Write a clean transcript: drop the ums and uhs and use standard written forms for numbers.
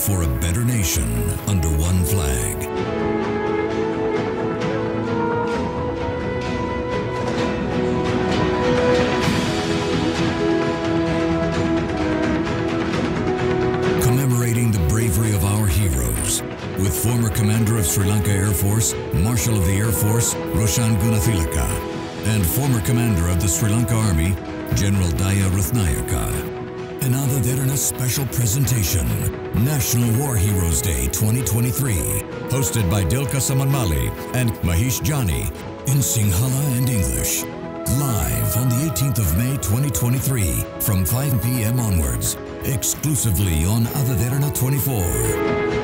for a better nation under one flag. Commemorating the bravery of our heroes, with former Commander of Sri Lanka Air Force, Marshal of the Air Force, Roshan Gunathilaka, and former Commander of the Sri Lanka Army, General Daya Rathnayaka. Another Derana special presentation, National War Heroes Day 2023, hosted by Dilka Samanmali and Mahesh Jani in Sinhala and English. Live on the 18th of May 2023 from 5 p.m. onwards, exclusively on Ada Derana 24.